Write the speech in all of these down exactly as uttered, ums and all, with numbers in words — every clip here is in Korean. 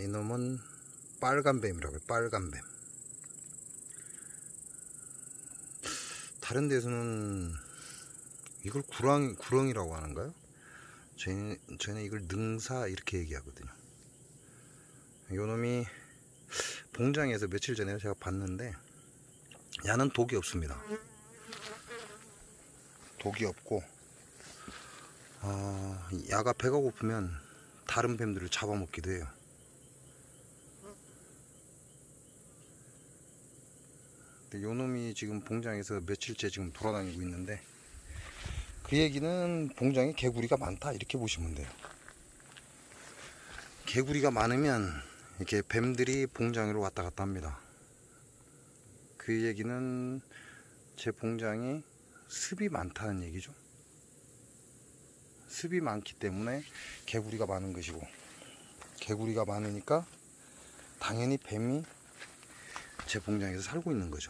이놈은 빨간뱀이라고요. 빨간뱀. 다른 데서는 이걸 구렁이, 구렁이라고 하는가요? 저희는, 저희는 이걸 능사 이렇게 얘기하거든요. 요놈이 봉장에서 며칠 전에 제가 봤는데 야는 독이 없습니다. 독이 없고 어, 야가 배가 고프면 다른 뱀들을 잡아먹기도 해요. 근데 요놈이 지금 봉장에서 며칠째 지금 돌아다니고 있는데 그 얘기는 봉장에 개구리가 많다 이렇게 보시면 돼요. 개구리가 많으면 이렇게 뱀들이 봉장으로 왔다 갔다 합니다. 그 얘기는 제 봉장이 습이 많다는 얘기죠. 습이 많기 때문에 개구리가 많은 것이고, 개구리가 많으니까 당연히 뱀이 제 봉장에서 살고 있는 거죠.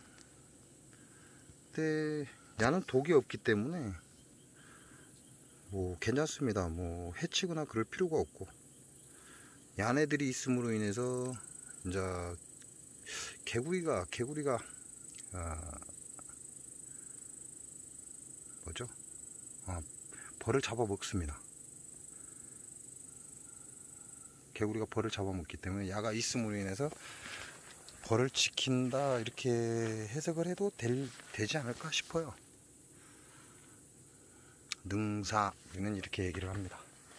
근데 야는 독이 없기 때문에 뭐 괜찮습니다. 뭐 해치거나 그럴 필요가 없고, 야네들이 있음으로 인해서 이제 개구리가 개구리가 아, 뭐죠? 아, 벌을 잡아 먹습니다. 개구리가 벌을 잡아 먹기 때문에 야가 있음으로 인해서 벌을 지킨다 이렇게 해석을 해도 될, 되지 않을까 싶어요. 능사 우리는 이렇게 얘기를 합니다.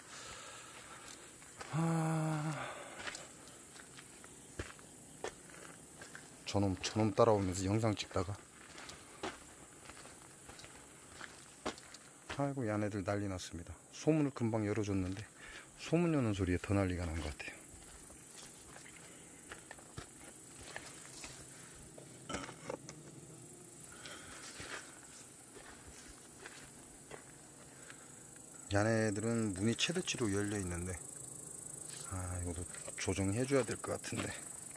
아... 저놈 저놈 따라오면서 영상 찍다가 아이고 야네들 난리 났습니다. 소문을 금방 열어줬는데 소문 여는 소리에 더 난리가 난 것 같아요. 야네들은 문이 최대치로 열려 있는데 아 이것도 조정해 줘야 될 것 같은데.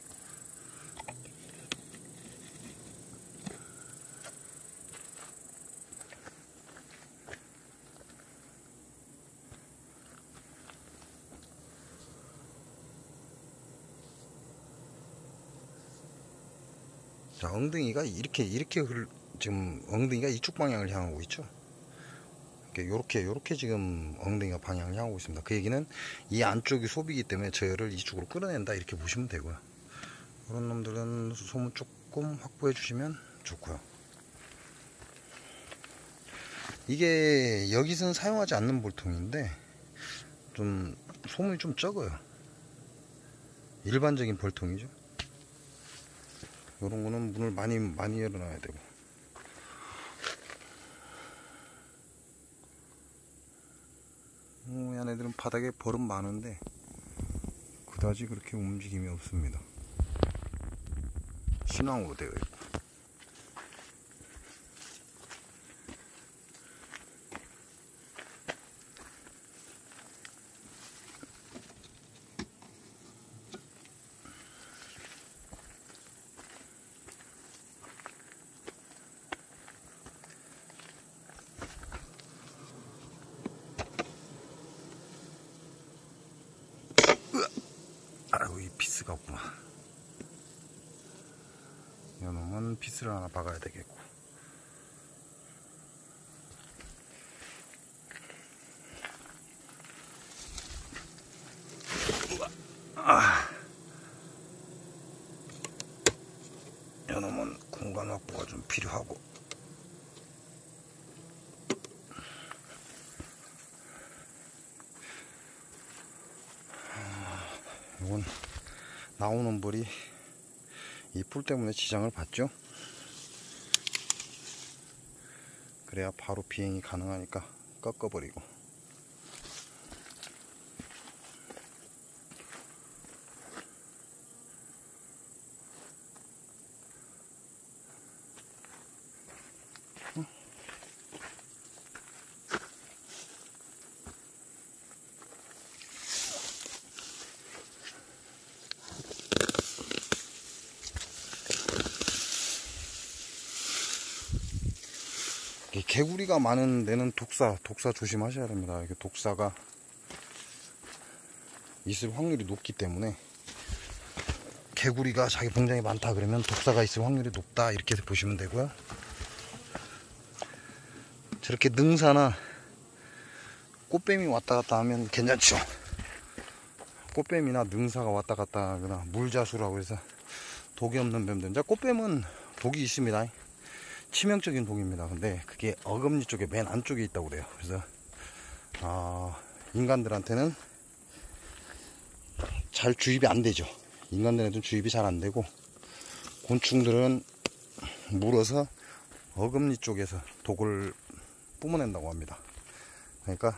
자, 엉덩이가 이렇게 이렇게 흘, 지금 엉덩이가 이쪽 방향을 향하고 있죠. 요렇게 요렇게 지금 엉덩이가 방향을 향하고 있습니다. 그 얘기는 이 안쪽이 소비이기 때문에 저열을 이쪽으로 끌어낸다 이렇게 보시면 되고요. 그런 놈들은 소문 조금 확보해 주시면 좋고요. 이게 여기서는 사용하지 않는 볼통인데 좀 소문이 좀 적어요. 일반적인 볼통이죠. 요런 거는 문을 많이 많이 열어놔야 되고. 어, 얘네들은 바닥에 벌은 많은데 그다지 그렇게 움직임이 없습니다. 신왕으로 되어 있고. 아이고 이 피스가 없구나. 이놈은 피스를 하나 박아야 되겠고. 아, 이놈은 공간 확보가 좀 필요하고. 이건 나오는 벌이 이 풀 때문에 지장을 받죠. 그래야 바로 비행이 가능하니까 꺾어버리고. 개구리가 많은 데는 독사, 독사 조심하셔야 됩니다. 이게 독사가 있을 확률이 높기 때문에, 개구리가 자기 봉장에 많다 그러면 독사가 있을 확률이 높다, 이렇게 보시면 되고요. 저렇게 능사나 꽃뱀이 왔다 갔다 하면 괜찮죠. 꽃뱀이나 능사가 왔다 갔다 하거나 물자수라고 해서 독이 없는 뱀들, 이제 꽃뱀은 독이 있습니다. 치명적인 독입니다. 근데 그게 어금니 쪽에 맨 안쪽에 있다고 그래요. 그래서 어, 인간들한테는 잘 주입이 안 되죠. 인간들한테는 주입이 잘 안 되고, 곤충들은 물어서 어금니 쪽에서 독을 뿜어낸다고 합니다. 그러니까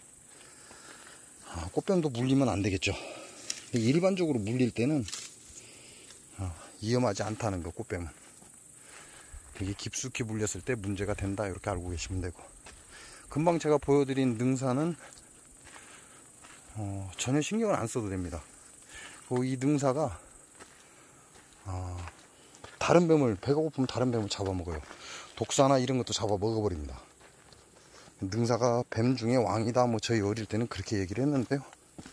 아, 꽃뱀도 물리면 안 되겠죠. 일반적으로 물릴 때는 어, 위험하지 않다는 거, 꽃뱀은. 이게 깊숙이 물렸을 때 문제가 된다, 이렇게 알고 계시면 되고, 금방 제가 보여드린 능사는 어, 전혀 신경을 안 써도 됩니다. 이 능사가 어, 다른 뱀을, 배가 고프면 다른 뱀을 잡아먹어요. 독사나 이런 것도 잡아 먹어버립니다. 능사가 뱀 중에 왕이다, 뭐 저희 어릴 때는 그렇게 얘기를 했는데요,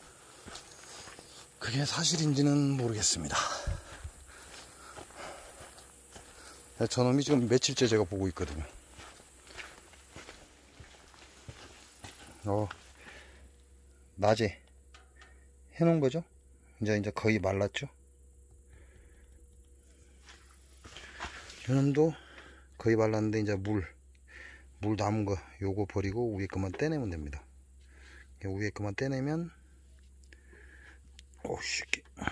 그게 사실인지는 모르겠습니다. 저놈이 지금 며칠째 제가 보고 있거든요. 어, 낮에 해놓은 거죠. 이제 이제 거의 말랐죠. 요놈도 거의 말랐는데, 이제 물, 물 남은 거 요거 버리고 위에 것만 떼내면 됩니다. 위에 것만 떼내면, 오씨,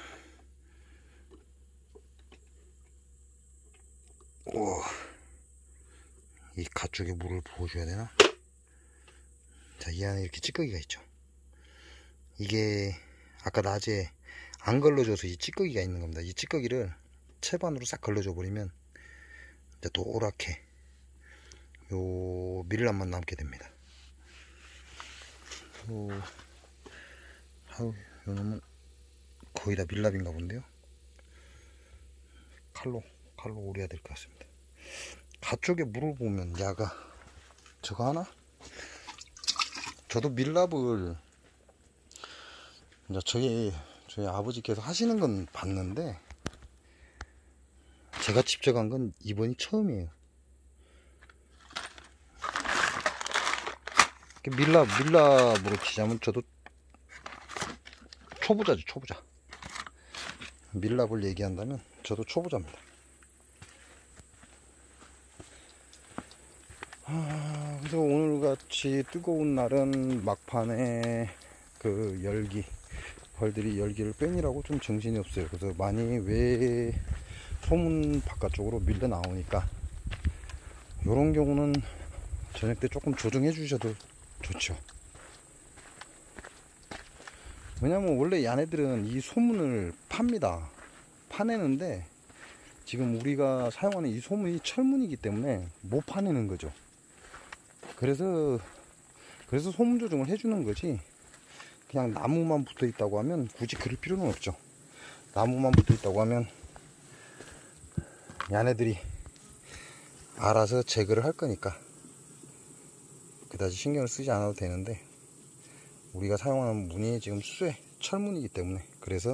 오, 이 가쪽에 물을 부어줘야 되나? 자, 이 안에 이렇게 찌꺼기가 있죠. 이게 아까 낮에 안 걸러줘서 이 찌꺼기가 있는 겁니다. 이 찌꺼기를 채반으로 싹 걸러줘 버리면 이제 노랗게 요 밀랍만 남게 됩니다. 요, 아유, 요 놈은 거의 다 밀랍인가 본데요. 칼로 칼로 오려야 될 것 같습니다. 가쪽에 물을 보면 야가 저거 하나? 저도 밀랍을 이제 저희 저희 아버지께서 하시는 건 봤는데, 제가 직접 한 건 이번이 처음이에요. 밀랍 밀랍으로 치자면 저도 초보자죠, 초보자. 밀랍을 얘기한다면 저도 초보자입니다. 아, 그래서 오늘같이 뜨거운 날은 막판에 그 열기, 벌들이 열기를 빼느라고 좀 정신이 없어요. 그래서 많이 왜 소문 바깥쪽으로 밀려 나오니까, 요런 경우는 저녁 때 조금 조정해 주셔도 좋죠. 왜냐면 원래 얘네들은 이 소문을 팝니다. 파내는데 지금 우리가 사용하는 이 소문이 철문이기 때문에 못 파내는 거죠. 그래서 그래서 소문 조정을 해주는 거지, 그냥 나무만 붙어 있다고 하면 굳이 그럴 필요는 없죠. 나무만 붙어 있다고 하면 얘네들이 알아서 제거를 할 거니까 그다지 신경을 쓰지 않아도 되는데, 우리가 사용하는 문이 지금 쇠, 철문이기 때문에, 그래서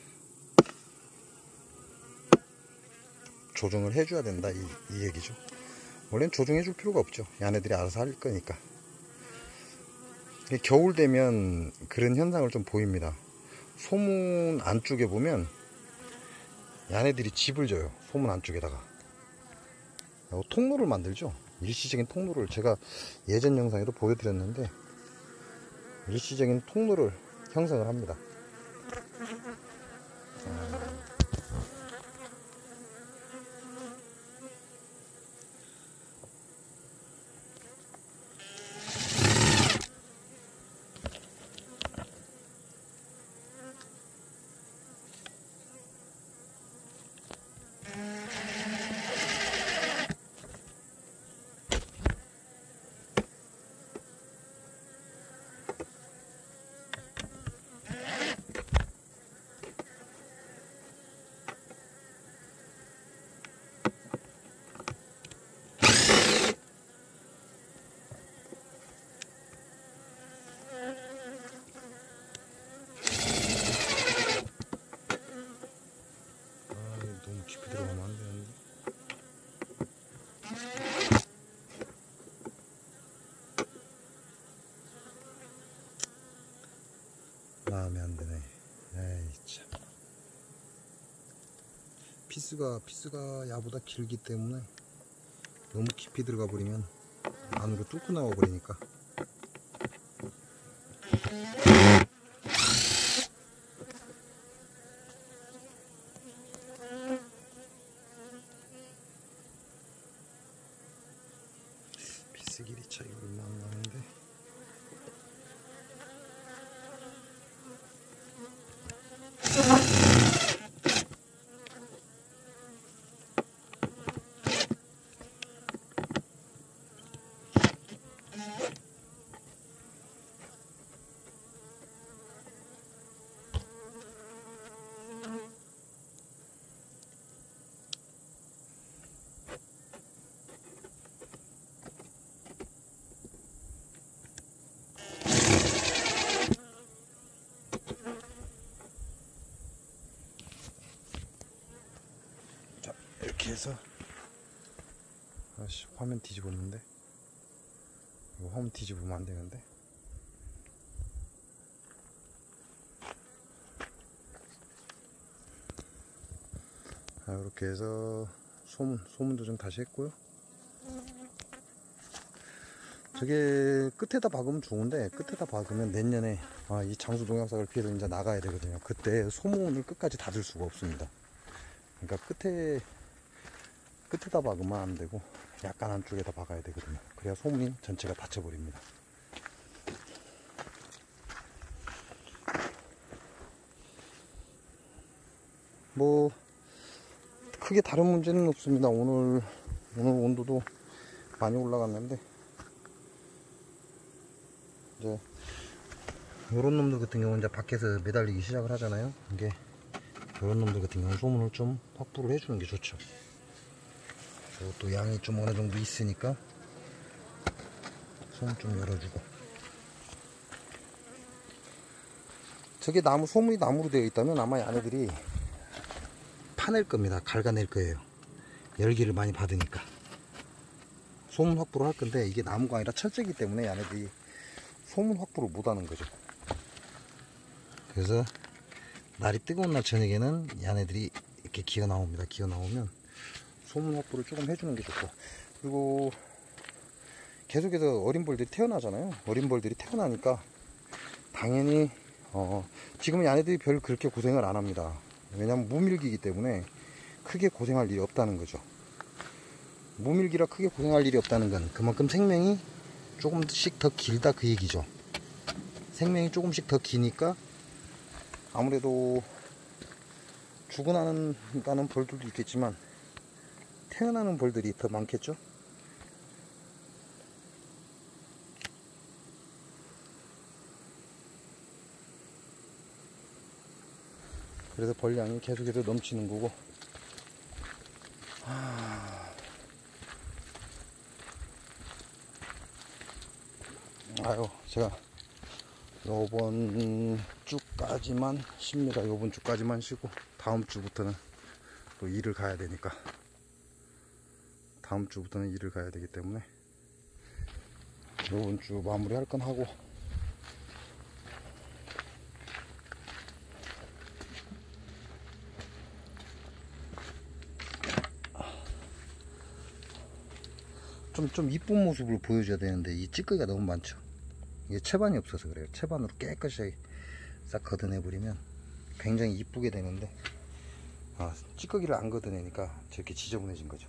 조정을 해줘야 된다, 이, 이 얘기죠. 원래는 조정해 줄 필요가 없죠. 얘네들이 알아서 할 거니까. 겨울 되면 그런 현상을 좀 보입니다. 소문 안쪽에 보면 얘네들이 집을 져요. 소문 안쪽에다가 통로를 만들죠. 일시적인 통로를, 제가 예전 영상에도 보여드렸는데 일시적인 통로를 형성을 합니다. 마음에 안 드네. 에이 참. 피스가 피스가 야보다 길기 때문에 너무 깊이 들어가 버리면 안으로 뚫고 나와 버리니까. 피스 길이 차이가 얼마 안 나는데. 이렇게 해서 아씨 화면 뒤집었는데 이거 화면 뒤집으면 안 되는데. 자, 이렇게 해서 소문 소문도 좀 다시 했고요. 저게 끝에다 박으면 좋은데 끝에다 박으면 내년에 아, 이 장수 동영상을 피해서 이제 나가야 되거든요. 그때 소문을 끝까지 닫을 수가 없습니다. 그러니까 끝에 끝에다 박으면 안 되고 약간 안쪽에다 박아야 되거든요. 그래야 소문이 전체가 닫혀버립니다. 뭐 크게 다른 문제는 없습니다. 오늘 오늘 온도도 많이 올라갔는데 이제 요런 놈들 같은 경우는 이제 밖에서 매달리기 시작을 하잖아요. 이게 요런 놈들 같은 경우는 소문을 좀 확보를 해주는 게 좋죠. 또 양이 좀 어느 정도 있으니까 소문 좀 열어주고. 저게 나무 소문이 나무로 되어 있다면 아마 얘네들이 파낼 겁니다. 갉아낼 거예요. 열기를 많이 받으니까 소문 확보를 할 건데 이게 나무가 아니라 철제이기 때문에 얘네들이 소문 확보를 못 하는 거죠. 그래서 날이 뜨거운 날 저녁에는 얘네들이 이렇게 기어 나옵니다. 기어 나오면 소문 확보를 조금 해주는 게 좋고, 그리고 계속해서 어린 벌들이 태어나잖아요. 어린 벌들이 태어나니까 당연히 어 지금은 얘네들이 별 그렇게 고생을 안 합니다. 왜냐면 무밀기이기 때문에 크게 고생할 일이 없다는 거죠. 무밀기라 크게 고생할 일이 없다는 건 그만큼 생명이 조금씩 더 길다 그 얘기죠. 생명이 조금씩 더 기니까 아무래도 죽어나는 가는 벌들도 있겠지만 태어나는 벌들이 더 많겠죠. 그래서 벌량이 계속해서 넘치는 거고. 하... 아유, 제가 요번 주까지만 쉽니다. 요번 주까지만 쉬고 다음 주부터는 또 일을 가야 되니까, 다음 주부터는 일을 가야 되기 때문에 요번 주 마무리 할 건 하고, 좀, 좀 이쁜 모습을 보여줘야 되는데 이 찌꺼기가 너무 많죠. 이게 채반이 없어서 그래요. 채반으로 깨끗이 싹 걷어내버리면 굉장히 이쁘게 되는데 아, 찌꺼기를 안 걷어내니까 저렇게 지저분해진 거죠.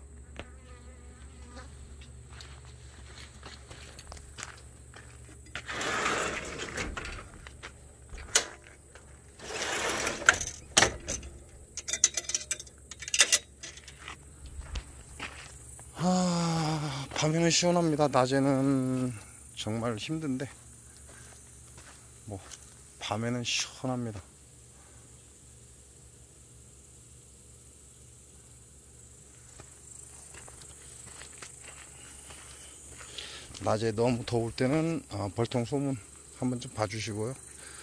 아, 밤에는 시원합니다. 낮에는 정말 힘든데 뭐 밤에는 시원합니다. 낮에 너무 더울 때는 아, 벌통 소문 한번 좀 봐주시고요.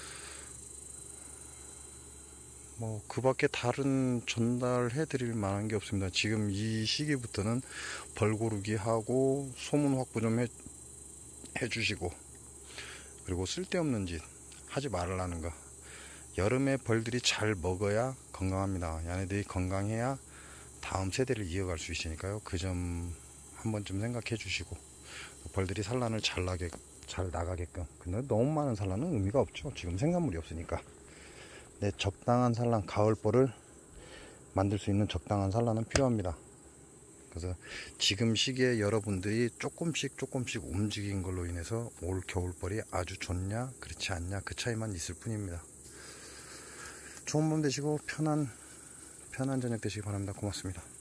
뭐 그 밖에 다른 전달해 드릴 만한 게 없습니다. 지금 이 시기부터는 벌고르기 하고 소문 확보 좀 해, 해 주시고, 그리고 쓸데없는 짓 하지 말라는 거. 여름에 벌들이 잘 먹어야 건강합니다. 얘네들이 건강해야 다음 세대를 이어갈 수 있으니까요. 그 점 한 번쯤 생각해 주시고 벌들이 산란을 잘 나게 잘 나가게끔. 근데 너무 많은 산란은 의미가 없죠. 지금 생산물이 없으니까. 네, 적당한 산란, 가을벌을 만들 수 있는 적당한 산란은 필요합니다. 그래서 지금 시기에 여러분들이 조금씩 조금씩 움직인 걸로 인해서 올 겨울벌이 아주 좋냐 그렇지 않냐 그 차이만 있을 뿐입니다. 좋은 밤 되시고 편한 편한 저녁 되시기 바랍니다. 고맙습니다.